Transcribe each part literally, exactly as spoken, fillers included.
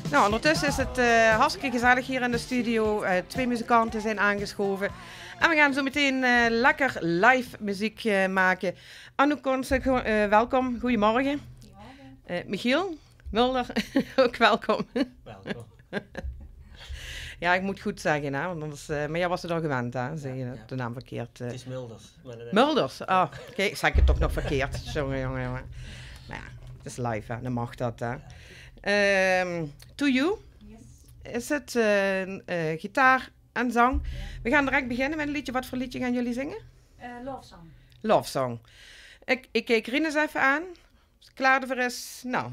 Nou, ondertussen is het uh, hartstikke gezellig hier in de studio. Uh, twee muzikanten zijn aangeschoven. En we gaan zo meteen uh, lekker live muziek uh, maken. Anouk Konse, uh, welkom. Goedemorgen. Uh, Michiel Mulder, ook welkom. Welkom. Ja, ik moet goed zeggen, hè, want anders, uh, maar jij was het al gewend, hè? Zeg je ja, ja. de naam verkeerd? Uh. Het is Mulders. Mulders? Ah, oh, kijk, zeg ik het toch nog verkeerd. Jongen, jongen, jongen. Nou ja, het is live, hè? Dan mag dat, hè. Um, to You yes. Is het uh, uh, gitaar en zang. Ja. We gaan direct beginnen met een liedje. Wat voor liedje gaan jullie zingen? Uh, love Song. Love Song. Ik, ik keek Rinus even aan. Als het klaar ervoor is, nou...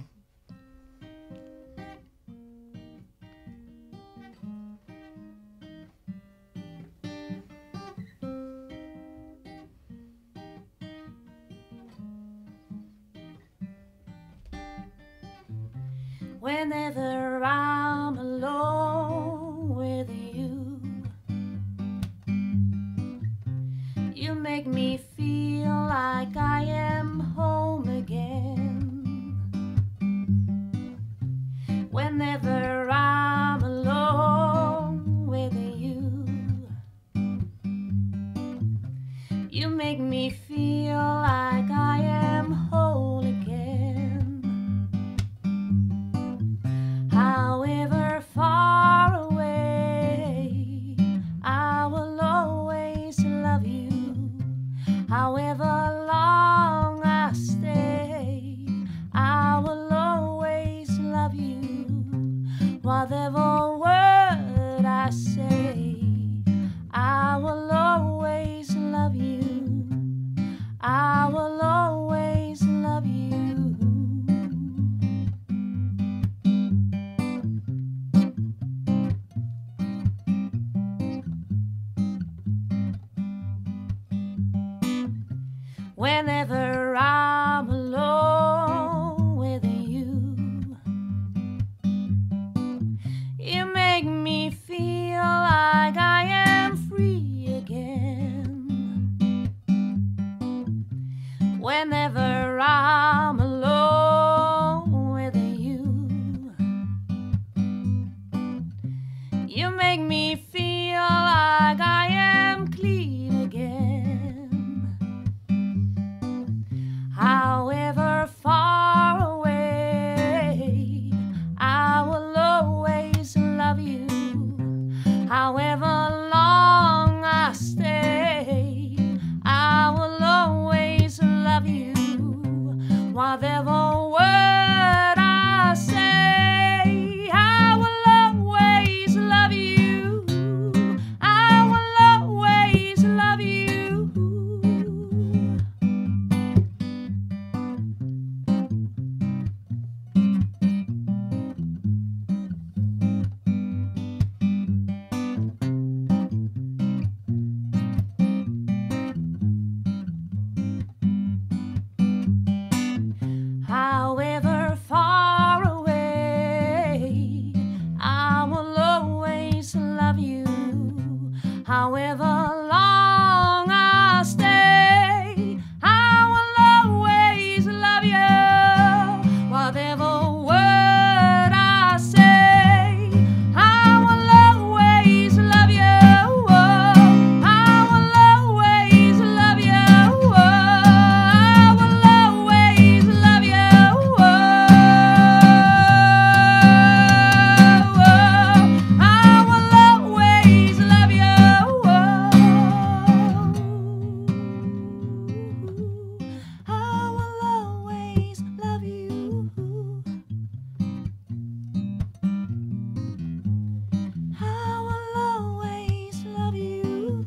Whenever I'm alone with you, you make me feel like I am home again. Whenever I'm alone with you, you make me feel like I am whole again. However far away, I will always love you. However long I stay, I will always love you. Whatever word I say, I will always love you. I will always love you. Whenever I'm alone with you, you make me feel like I am free again. Whenever I'm alone with you, you make me feel like I am clean again. However far away, I will always love you. However long I stay, I will always love you. Whatever word I say, I will always love you. I will always love you. However far away, I will always love you. However long I stay, I will always love you. Whatever word I say, I will always love you. I will always love you. I will always love you. I will always love you. I will always love you. I will always love you.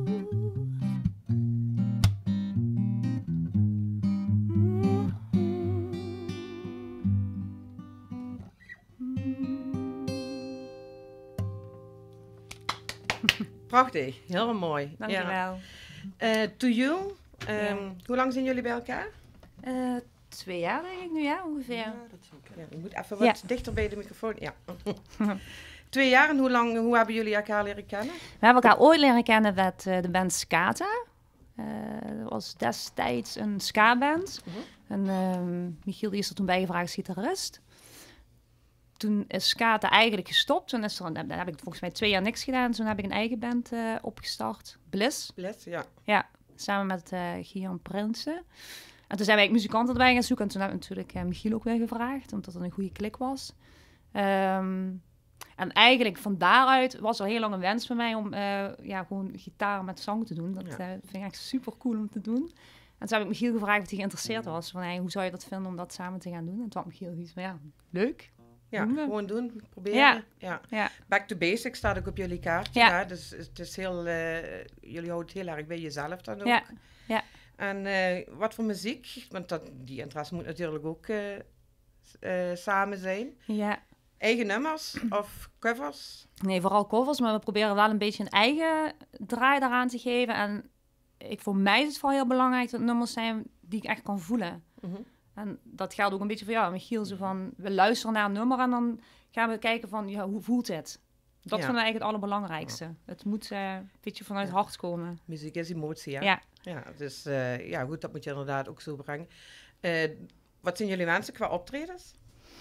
Prachtig, heel mooi. Dankjewel. Ja. Uh, to You, um, Ja. hoe lang zijn jullie bij elkaar? Uh, twee jaar denk ik nu, ja, ongeveer. Ja, dat is oké. Ja, je moet even wat Ja. dichter bij de microfoon. Ja. Twee jaar, en hoe lang, hoe hebben jullie elkaar leren kennen? We hebben elkaar ooit leren kennen met uh, de band Skata. Uh, dat was destijds een ska-band. Uh-huh. En uh, Michiel die is er toen bijgevraagd als gitarist. toen is Kate eigenlijk gestopt. Toen, is er, dan heb ik volgens mij twee jaar niks gedaan. Toen heb ik een eigen band uh, opgestart. Bliss. Bliss, ja. Ja, samen met uh, Gian Prinsen. En toen zijn wij muzikanten erbij gaan zoeken. En toen heb ik natuurlijk uh, Michiel ook weer gevraagd. Omdat het een goede klik was. Um, en eigenlijk van daaruit was er heel lang een wens van mij... om uh, ja, gewoon gitaar met zang te doen. Dat ja. uh, vind ik echt super cool om te doen. En toen heb ik Michiel gevraagd of hij geïnteresseerd was. Van, hey, hoe zou je dat vinden om dat samen te gaan doen? En toen had Michiel iets van, ja, leuk. Ja, doen gewoon doen, proberen. Ja. Ja. Ja. Back to basics staat ook op jullie kaartje. Ja. Dus het is heel, uh, jullie houden het heel erg bij jezelf dan ook. Ja. Ja. En uh, wat voor muziek? Want dat, die interesse moet natuurlijk ook uh, uh, samen zijn. Ja. Eigen nummers of covers? Nee, vooral covers. Maar we proberen wel een beetje een eigen draai daaraan te geven. En ik, voor mij is het vooral heel belangrijk dat nummers zijn die ik echt kan voelen. Mm-hmm. En dat geldt ook een beetje voor jou, Michiel. Zo van, we luisteren naar een nummer en dan gaan we kijken van, ja, hoe voelt het? Dat ja. vinden we eigenlijk het allerbelangrijkste. Ja. Het moet uh, een beetje vanuit het ja. hart komen. Muziek is emotie, hè? Ja. Ja, dus uh, ja, goed, dat moet je inderdaad ook zo brengen. Uh, wat zijn jullie wensen qua optredens?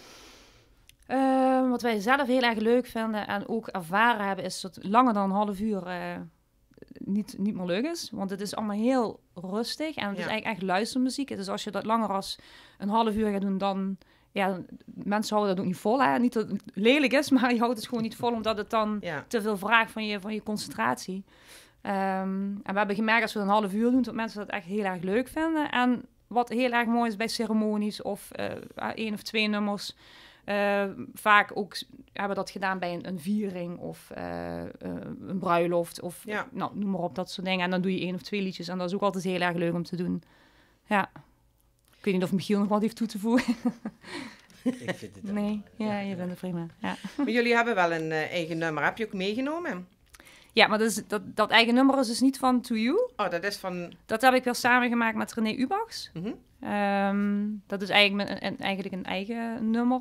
Uh, wat wij zelf heel erg leuk vinden en ook ervaren hebben, is dat langer dan een half uur uh, niet, niet meer leuk is. Want het is allemaal heel rustig en het ja. is eigenlijk echt luistermuziek. Dus als je dat langer als een half uur gaat doen, dan... Ja, mensen houden dat ook niet vol. Hè? Niet dat het lelijk is, maar je houdt het gewoon niet vol... omdat het dan ja. te veel vraagt van je, van je concentratie. Um, en we hebben gemerkt als we een half uur doen... dat mensen dat echt heel erg leuk vinden. En wat heel erg mooi is bij ceremonies of uh, één of twee nummers... Uh, vaak ook hebben we dat gedaan bij een, een viering of uh, uh, een bruiloft... of ja. nou, noem maar op, dat soort dingen. En dan doe je één of twee liedjes. En dat is ook altijd heel erg leuk om te doen. Ja. Ik weet niet of Michiel nog wat heeft toe te voegen. Ik vind het Nee, ja, ja, je bent het prima. Ja. Maar jullie hebben wel een uh, eigen nummer. Heb je ook meegenomen? Ja, maar dat, is, dat, dat eigen nummer is dus niet van To You. Oh, dat is van... Dat heb ik wel samengemaakt met René Ubachs. Mm-hmm. Um, dat is eigenlijk, een, een, eigenlijk een eigen nummer.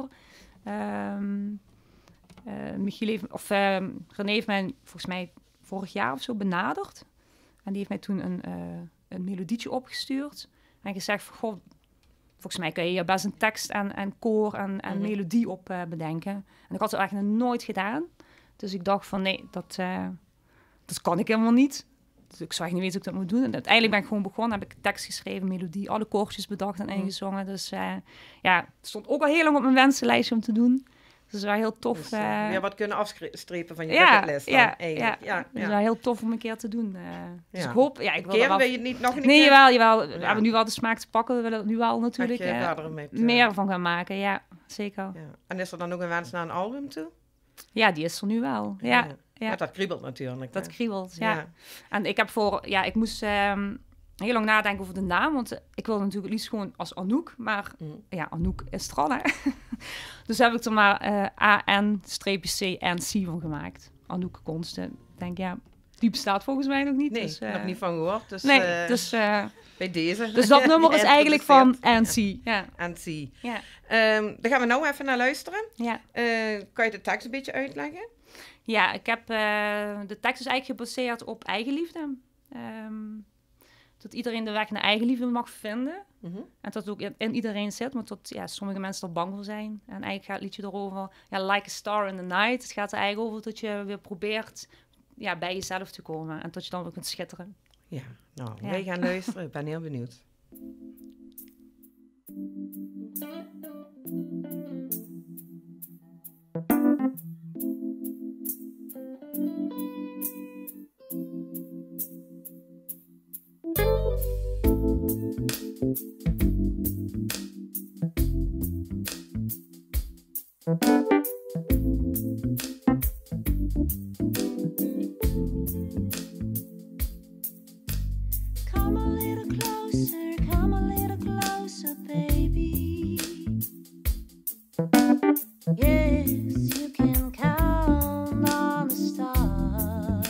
Um, uh, Michiel heeft, of, uh, René heeft mij volgens mij vorig jaar of zo benaderd. En die heeft mij toen een, uh, een melodietje opgestuurd. En gezegd van, goh... Volgens mij kun je hier best een tekst en, en koor en, en mm-hmm. melodie op uh, bedenken. En ik had het eigenlijk nog nooit gedaan. Dus ik dacht van nee, dat, uh, dat kan ik helemaal niet. Dus ik zou echt niet weten hoe ik dat moet doen. En uiteindelijk ben ik gewoon begonnen. Heb ik tekst geschreven, melodie, alle koortjes bedacht en ingezongen. Dus uh, ja, het stond ook al heel lang op mijn wensenlijstje om te doen. Dus het was wel heel tof. Dus, uh, uh, weer wat kunnen afstrepen van je ja, bucketlist dan, ja, eigenlijk. Ja, ja, het is ja. wel heel tof om een keer te doen. Uh, dus ja. ik hoop... Ja, ik wil keer wel... wil je het niet nog een nee, keer? jawel, jawel. We ja. hebben nu wel de smaak te pakken. We willen het nu wel natuurlijk uh, met, uh... meer van gaan maken. Ja, zeker. Ja. En is er dan ook een wens naar een album toe? Ja, die is er nu wel. Ja, ja. ja. Dat kriebelt natuurlijk. Dat hè? kriebelt, ja. ja. En ik heb voor... Ja, ik moest... Um, heel lang nadenken over de naam, want uh, ik wilde natuurlijk het liefst gewoon als Anouk, maar mm. ja, Anouk is er al, hè. Dus heb ik er maar uh, A N C N C van gemaakt. Anouk Konsten. Ik denk, ja, die bestaat volgens mij nog niet. Nee, dus, uh, nog niet van gehoord. Dus, nee, uh, dus... Uh, bij deze. Dus dat nummer is eigenlijk van N C. Ja. N C. Ja. Um, daar gaan we nou even naar luisteren. Ja. Uh, kan je de tekst een beetje uitleggen? Ja, ik heb... Uh, de tekst is eigenlijk gebaseerd op eigenliefde. Um, dat iedereen de weg naar eigenliefde mag vinden. Mm-hmm. En dat het ook in, in iedereen zit, maar dat ja, sommige mensen er bang voor zijn. En eigenlijk gaat het liedje erover, ja, like a star in the night. Het gaat er eigenlijk over dat je weer probeert ja, bij jezelf te komen. En dat je dan weer kunt schitteren. Ja, nou, ja. Wij gaan luisteren. Ik ben heel benieuwd. Come a little closer, come a little closer, baby. Yes, you can count on the stars.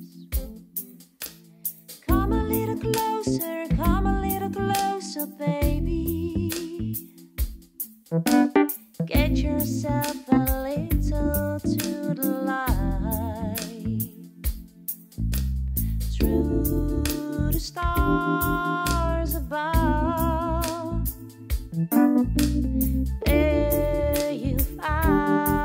Come a little closer, come a little closer, baby. Get yourself a little to the light. Through the stars above, there you find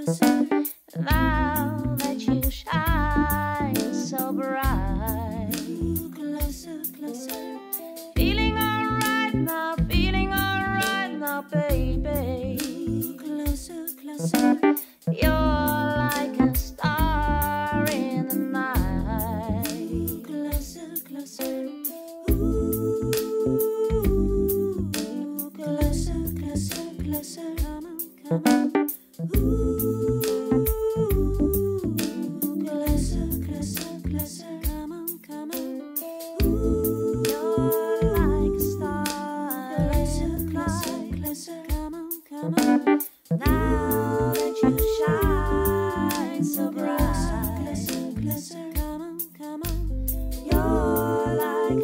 closer. Now that you shine so bright. Closer, closer. Feeling alright now, feeling alright now, baby. Closer, closer. You're like a star in the night. Closer, closer. Ooh, closer, closer, closer. Come on, come on. Ooh, closer, closer, closer. Come on, come on. Ooh, you're like a star. Closer, closer, closer. Come on, come on. Now that you shine so bright. Closer, closer. Come on, come on. You're like a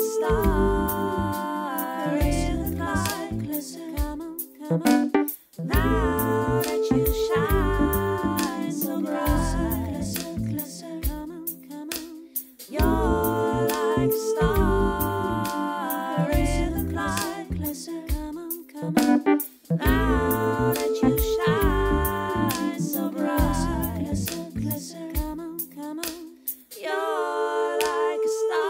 star in the night. Closer, come on, come on. Now that you shine so bright. Closer, closer. Come on, come on. You're like a star in the night. Closer, come on, come on. Now that you shine so bright. Closer, closer. Come on, come on. You're like a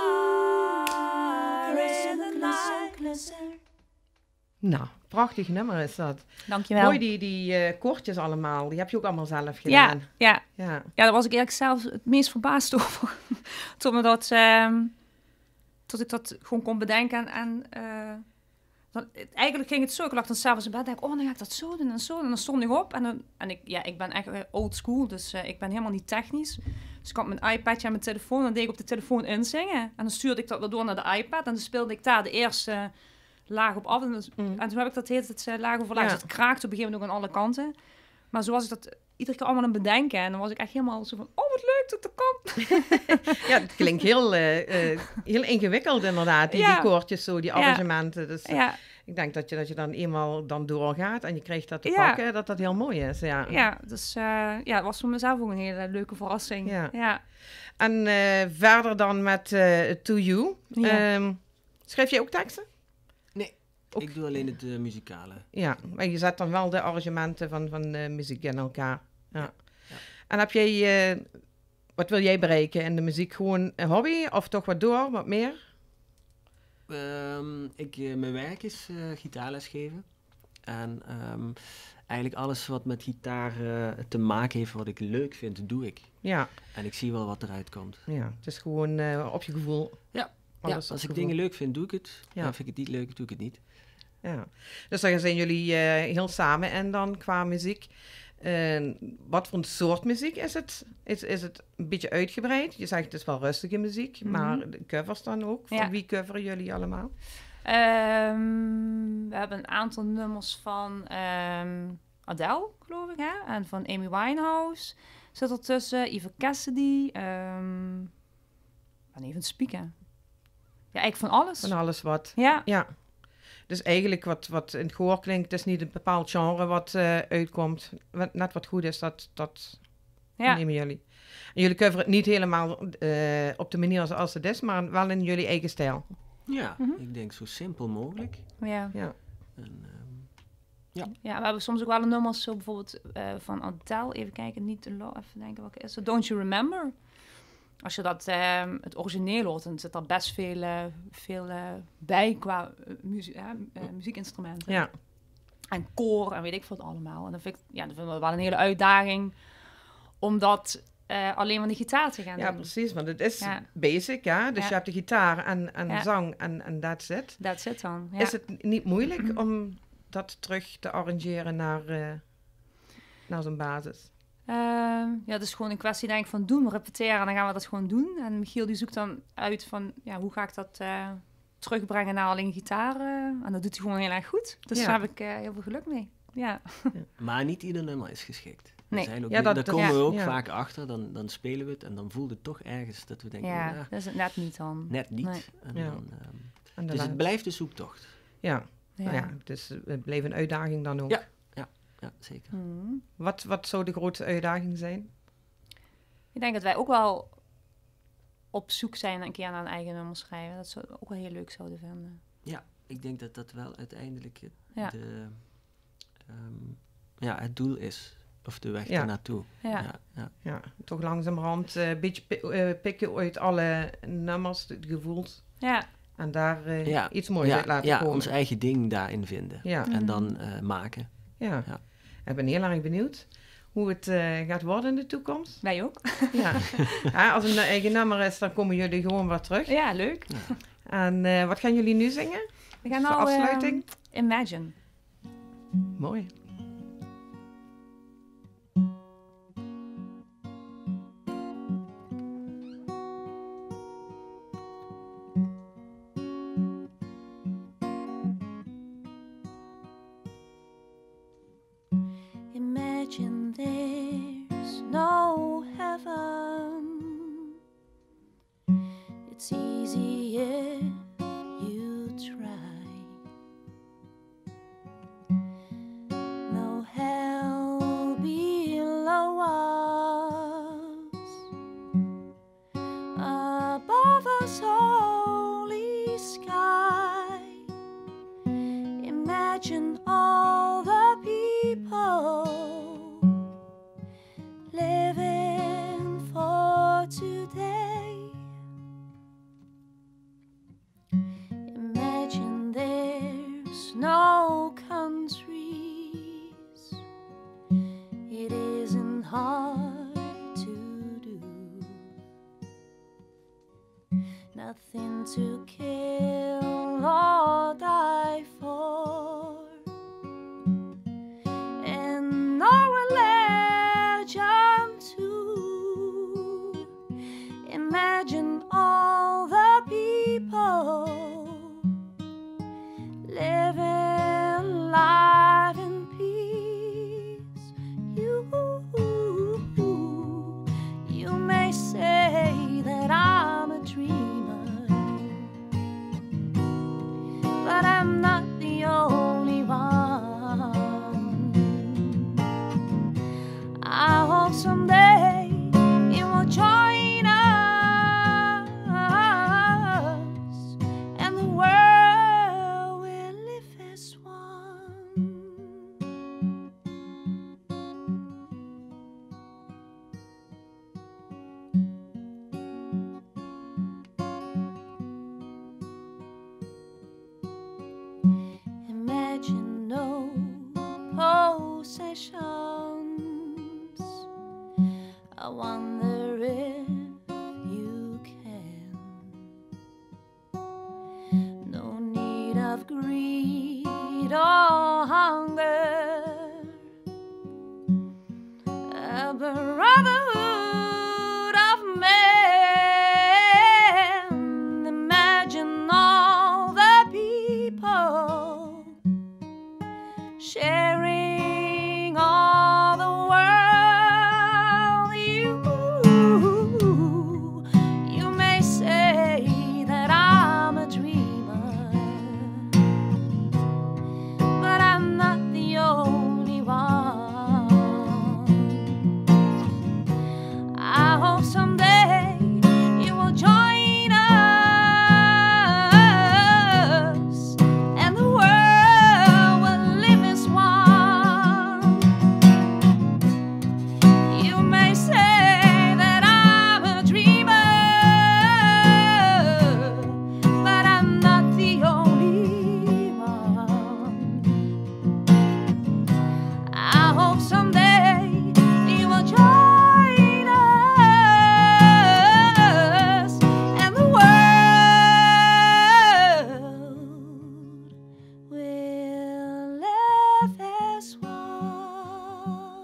star in the night. Closer. Nou, prachtig nummer is dat. Dankjewel. Mooi die, die uh, koortjes allemaal. Die heb je ook allemaal zelf Ja, gedaan. ja. Ja. Ja, daar was ik eigenlijk zelf het meest verbaasd over. Tot me dat, ehm, tot ik dat gewoon kon bedenken. En uh, dan, het- eigenlijk ging het zo. Ik lag dan s'avonds in bed en denk, oh, dan ga ik dat zo doen en zo. En dan stond ik op. En, dan, en ik, ja, ik ben echt uh, old school, dus uh, ik ben helemaal niet technisch. Dus ik had mijn iPadje en mijn telefoon. En dan deed ik op de telefoon inzingen. En dan stuurde ik dat weer door naar de iPad. En dan speelde ik daar de eerste laag op af. En, dus- Mm. en toen heb ik dat heet het uh, laag over laag. Ja. Dus het kraakte op een gegeven moment ook aan alle kanten. Maar zo was ik dat iedere keer allemaal aan het bedenken. En dan was ik echt helemaal zo van, oh, wat leuk dat dat kan. Ja, het klinkt heel, eh, eh, heel ingewikkeld inderdaad, die, Ja. die koortjes zo, die Ja. arrangementen. Dus eh, Ja, ik denk dat je, dat je dan eenmaal dan doorgaat en je krijgt dat te Ja. pakken, dat dat heel mooi is. Ja. ja, dus uh, ja, het was voor mezelf ook een hele leuke verrassing. Ja. Ja. En eh, verder dan met eh, To You. Ja. Ehm, schrijf jij ook teksten? Nee, Ook- ik doe alleen het uh, muzikale. Ja, maar je zet dan wel de arrangementen van, van eh, muziek in elkaar. Ja. Ja. En heb jij, eh, wat wil jij bereiken in de muziek? Gewoon een hobby of toch wat door, wat meer? Ehm, ik, eh, mijn werk is eh, gitaarles geven. En ehm, eigenlijk alles wat met gitaar eh, te maken heeft, wat ik leuk vind, doe ik. Ja, En ik zie wel wat eruit komt. ja. Het is gewoon eh, op je gevoel. Ja, Alles ja, op als ik gevoel. dingen leuk vind, doe ik het. Ja. En vind ik het niet leuk, doe ik het niet. Ja. Dus dan zijn jullie eh, heel samen en dan qua muziek. Eh, wat voor een soort muziek is het? Is, is het een beetje uitgebreid? Je zegt het is wel rustige muziek, Mhm. maar de covers dan ook? Van Ja. wie coveren jullie allemaal? Ehm, we hebben een aantal nummers van ehm, Adele, geloof ik, hè? En van Amy Winehouse zit ertussen. Eva Cassidy. ehm ik ben even spieken. Ja, eigenlijk van alles. Van alles wat. Ja, Ja. Dus eigenlijk wat, wat in het gehoor klinkt, het is niet een bepaald genre wat eh, uitkomt. Wat, net wat goed is, dat, dat ja. nemen jullie. En jullie coveren het niet helemaal eh, op de manier zoals het is, maar wel in jullie eigen stijl. Ja, Mhm. ik denk zo simpel mogelijk. ja. Ja. En, ehm, Ja, we hebben soms ook wel een nummers, zo bijvoorbeeld eh, van Adele. Even kijken, niet de lo- even denken welke is het. Don't You Remember? Als je dat, ehm, het origineel hoort, dan zit er best veel, eh, veel eh, bij qua eh, muzie- eh, eh, muziekinstrumenten. Ja. En koor en weet ik wat allemaal. En dan vind ik, ja, dan vinden we wel een hele uitdaging om dat eh, alleen maar de gitaar te gaan Ja, doen. precies, want het is Ja. basic, ja. Dus Ja. je hebt de gitaar en, en Ja. zang en, en that's it. That's it dan. Ja. Is het niet moeilijk om dat terug te arrangeren naar, eh, naar zo'n basis? Ehm, ja, het is gewoon een kwestie denk ik van doen, repeteren en dan gaan we dat gewoon doen. En Michiel die zoekt dan uit van, ja, hoe ga ik dat eh, terugbrengen naar alleen gitaar? eh, en dat doet hij gewoon heel erg goed. Dus Ja. daar heb ik eh, heel veel geluk mee. Ja, maar niet ieder nummer is geschikt. Nee. Er zijn ook Ja, nu- dat- daar dat- komen we ja. ook Ja. vaak achter. Dan, dan spelen we het en dan voelt het toch ergens dat we denken, ja, ja, dat is het net niet dan. net niet. Nee. En Ja. dan, ehm, En de dus la- het blijft een zoektocht. ja. Ja. Nou ja, dus het bleef een uitdaging dan ook. Ja. Ja, zeker. Mhm. Wat, wat zou de grootste uitdaging zijn? Ik denk dat wij ook wel op zoek zijn een keer naar een eigen nummer schrijven. Dat zou ook wel heel leuk zouden vinden. Ik denk dat dat wel uiteindelijk het, Ja. de, ehm, ja, het doel is. of de weg Ja. ernaartoe. Ja. Ja, ja. Ja, toch langzamerhand een beetje pi- eh, pikken uit alle nummers, het gevoels. Ja. En daar eh, Ja. iets moois ja, uit laten ja, komen. ons eigen ding daarin vinden. Ja, Mm. En dan eh, maken. ja. Ja. Ik ben heel erg benieuwd hoe het eh, gaat worden in de toekomst. Wij ook. Ja. Ja, als het een eigen nummer is, dan komen jullie gewoon weer terug. Ja, leuk. En eh, wat gaan jullie nu zingen? We gaan Voor nou eh, afsluiting? Imagine. Mooi. Imagine there's no heaven. It's easy if you try. No hell below us. Above us, holy sky. Imagine all the people living for today. Imagine there's no countries. It isn't hard to do. Nothing to kill or die for. And no religion too. Imagine all the people living life in peace. You, you may say that I'm a dreamer, but I'm not the only one. I hope someday you will join us, and the world will live as one. Imagine no possessions. I wonder if you can. No need of greed or hunger. A brotherhood of men. Imagine all the people sharing all the world. You, you may say that I'm a dreamer, but I'm not the only one. I hope someday you will join us, and the world will live as one. You may say that I'm a dreamer, but I'm not the only one. I hope someday you will join us, and the world will live as one.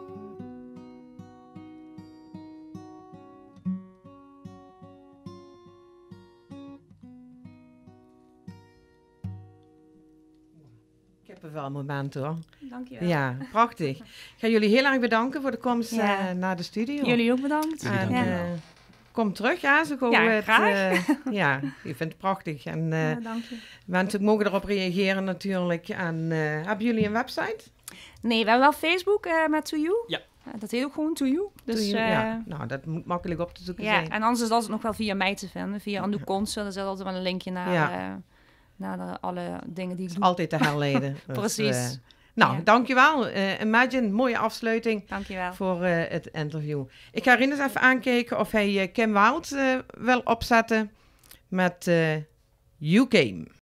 Ik heb er wel een moment hoor. Dankjewel. Ja, prachtig. Ik ga jullie heel erg bedanken voor de komst Ja. eh, naar de studio. Jullie ook bedankt. Jullie En, dank ja. wel. eh, kom terug, ja, zo gauw Ja, het, graag. eh, ja, ik vind het prachtig. En eh, Ja, dank je. mensen mogen erop reageren natuurlijk. En eh, hebben jullie een website? Nee, we hebben wel Facebook eh, met To You. Ja. Ja, dat heet ook gewoon To You. Dus, Doe je- eh, ja, nou, dat moet makkelijk op te zoeken ja, zijn. en anders is dat nog wel via mij te vinden. Via Anouk Konsen. Er zit altijd wel een linkje naar, Ja. eh, naar de, alle dingen die ik is doe. altijd te herleiden. Dus, Precies. eh, Nou, Ja. dankjewel. Uh, Imagine, mooie afsluiting Dankjewel. voor uh, het interview. Ik ga Rinus even aankijken of hij uh, Kim Wild uh, wil opzetten met uh, You Came.